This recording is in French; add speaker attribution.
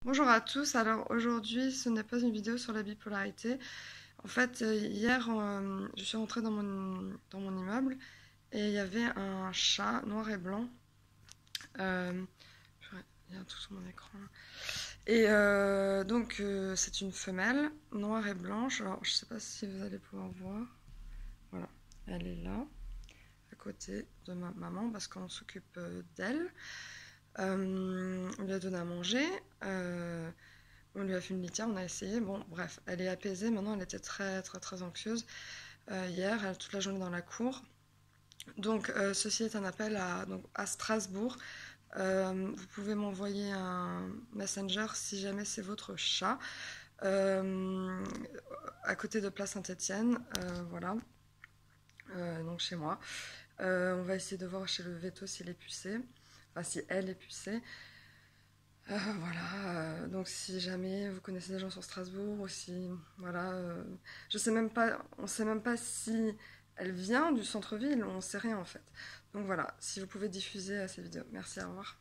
Speaker 1: Bonjour à tous, alors aujourd'hui ce n'est pas une vidéo sur la bipolarité. En fait, hier je suis rentrée dans mon immeuble et il y avait un chat noir et blanc. Euh, il y a tout sur mon écran. Et donc c'est une femelle noire et blanche. Alors je sais pas si vous allez pouvoir voir. Voilà, elle est là, à côté de ma maman parce qu'on s'occupe d'elle. On lui a donné à manger. On lui a fait une litière, on a essayé. Bon, bref, elle est apaisée. Maintenant, elle était très, très, très anxieuse hier, toute la journée dans la cour. Donc, ceci est un appel à Strasbourg. Vous pouvez m'envoyer un messenger si jamais c'est votre chat. Euh, à côté de Place Saint-Étienne, voilà, donc chez moi. On va essayer de voir chez le veto s'il est pucé, enfin si elle est pucée. Voilà, donc si jamais vous connaissez des gens sur Strasbourg ou si, voilà, je sais même pas, on sait même pas si elle vient du centre-ville, on sait rien en fait. Donc voilà, si vous pouvez diffuser ces vidéos. Merci, au revoir.